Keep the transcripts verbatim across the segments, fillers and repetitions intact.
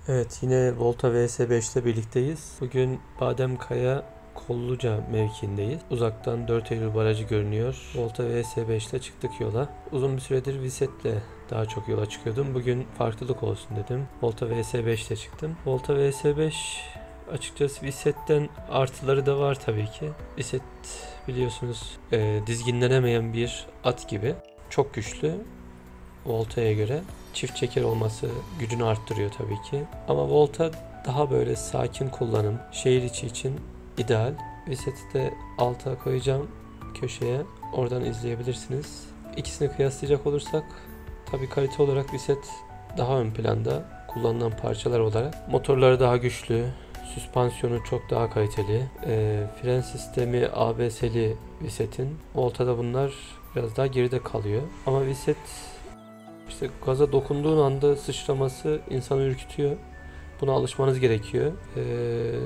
Evet, yine Volta V S beş ile birlikteyiz. Bugün Bademkaya Kolluca mevkiindeyiz. Uzaktan dört Eylül Barajı görünüyor. Volta V S beş ile çıktık yola. Uzun bir süredir Viset'le daha çok yola çıkıyordum. Bugün farklılık olsun dedim. Volta V S beş ile çıktım. Volta V S beş açıkçası Viset'ten artıları da var tabii ki. Viset biliyorsunuz e, dizginlenemeyen bir at gibi. Çok güçlü Volta'ya göre. Çift çeker olması gücünü arttırıyor tabii ki. Ama Volta daha böyle sakin kullanım. Şehir içi için ideal. Viset'i de alta koyacağım köşeye. Oradan izleyebilirsiniz. İkisini kıyaslayacak olursak tabii kalite olarak Viset daha ön planda kullanılan parçalar olarak. Motorları daha güçlü. Süspansiyonu çok daha kaliteli. E, fren sistemi A B S'li Viset'in. Volta'da bunlar biraz daha geride kalıyor. Ama Viset İşte gaza dokunduğun anda sıçraması insanı ürkütüyor. Buna alışmanız gerekiyor. Ee,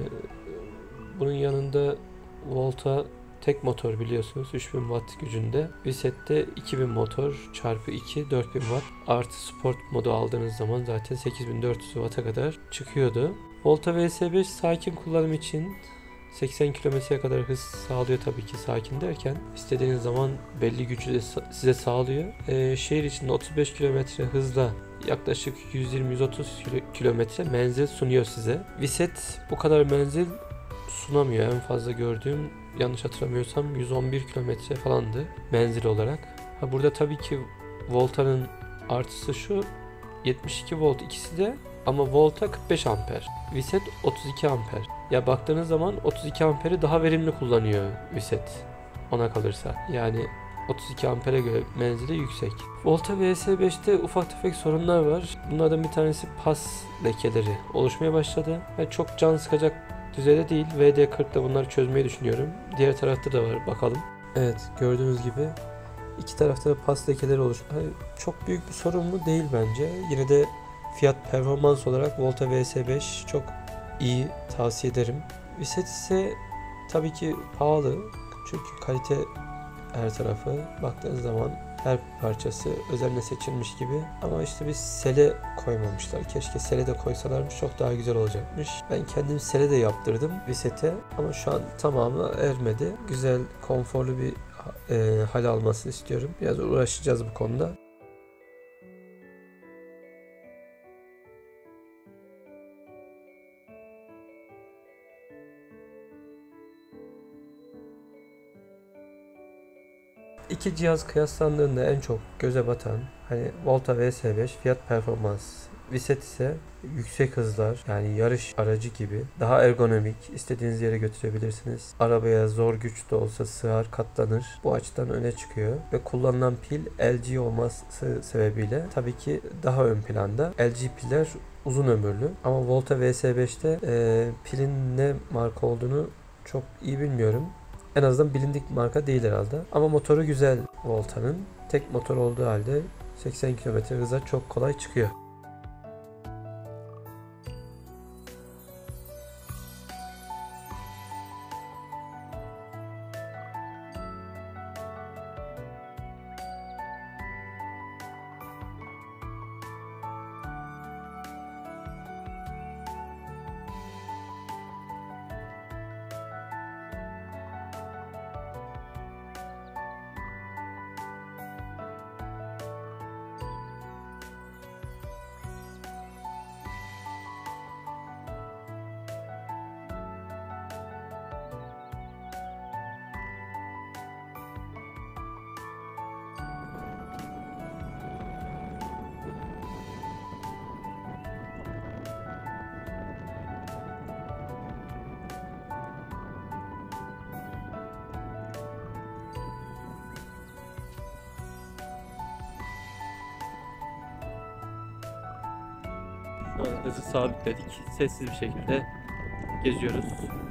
bunun yanında Volta tek motor biliyorsunuz üç bin watt gücünde. Viset'te iki bin motor çarpı iki dört bin watt. Artı sport modu aldığınız zaman zaten sekiz bin dört yüz watt'a kadar çıkıyordu. Volta V S beş sakin kullanım için seksen kilometreye kadar hız sağlıyor tabii ki sakin derken. İstediğiniz zaman belli gücü de size sağlıyor. Ee, şehir içinde otuz beş kilometre hızla yaklaşık yüz yirmi yüz otuz kilometre menzil sunuyor size. Viset bu kadar menzil sunamıyor. En fazla gördüğüm yanlış hatırlamıyorsam yüz on bir kilometre falandı menzil olarak. Ha, burada tabii ki Volta'nın artısı şu, yetmiş iki volt ikisi de, ama Volta kırk beş amper. Viset otuz iki amper. Ya baktığınız zaman otuz iki amperi daha verimli kullanıyor Viset ona kalırsa. Yani otuz iki ampere göre menzili yüksek. Volta V S beşte ufak tefek sorunlar var. Bunlardan bir tanesi pas lekeleri oluşmaya başladı. Yani çok can sıkacak düzeyde değil. V D kırkta bunları çözmeyi düşünüyorum. Diğer tarafta da var, bakalım. Evet, gördüğünüz gibi iki tarafta da pas lekeleri oluş. Yani çok büyük bir sorun mu? Değil bence. Yine de fiyat performans olarak Volta V S beş çok iyi, tavsiye ederim. Viset ise tabii ki pahalı. Çünkü kalite her tarafı. Baktığınız zaman her parçası özenle seçilmiş gibi. Ama işte bir sele koymamışlar. Keşke sele de koysalarmış, çok daha güzel olacakmış. Ben kendim sele de yaptırdım Viset'e. Ama şu an tamamı ermedi. Güzel, konforlu bir e, hal almasını istiyorum. Biraz uğraşacağız bu konuda. İki cihaz kıyaslandığında en çok göze batan hani Volta V S beş fiyat performans, Viset ise yüksek hızlar, yani yarış aracı gibi daha ergonomik, istediğiniz yere götürebilirsiniz. Arabaya zor güç de olsa sığar, katlanır. Bu açıdan öne çıkıyor ve kullanılan pil L G olması sebebiyle tabii ki daha ön planda. L G piller uzun ömürlü ama Volta V S beşte e, pilin ne marka olduğunu çok iyi bilmiyorum. En azından bilindik marka değil herhalde. Ama motoru güzel Volta'nın. Tek motor olduğu halde seksen kilometre hıza çok kolay çıkıyor. Şu an hızı sabitledik. Sessiz bir şekilde geziyoruz.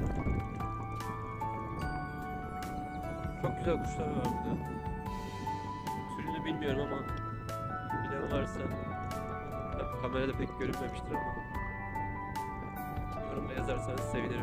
Çok güzel kuşlar var burada. Türünü bilmiyorum ama bilen varsa, tabii kamerada pek görünmemiştir ama yorumda yazarsanız sevinirim.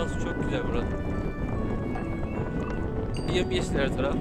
Manzarası çok güzel burada. Yemyeşil her taraf.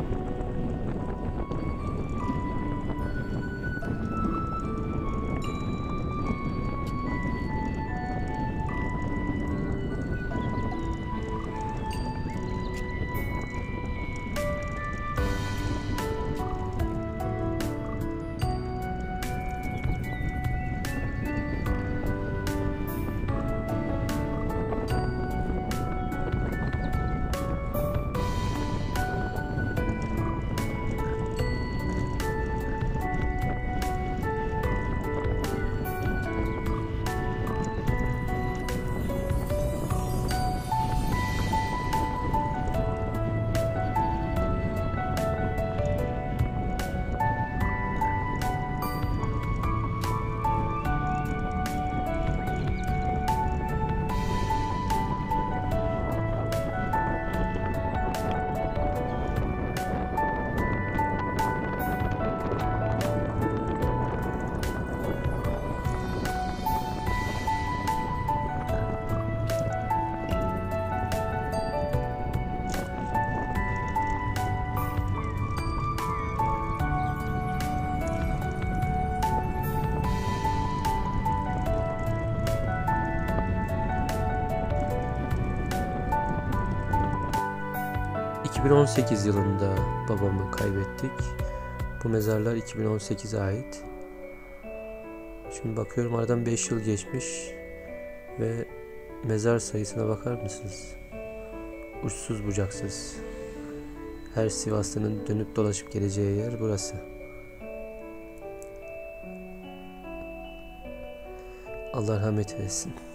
iki bin on sekiz yılında babamı kaybettik. Bu mezarlar iki bin on sekize ait. Şimdi bakıyorum aradan beş yıl geçmiş ve mezar sayısına bakar mısınız? Uçsuz bucaksız. Her Sivaslı'nın dönüp dolaşıp geleceği yer burası. Allah rahmet eylesin.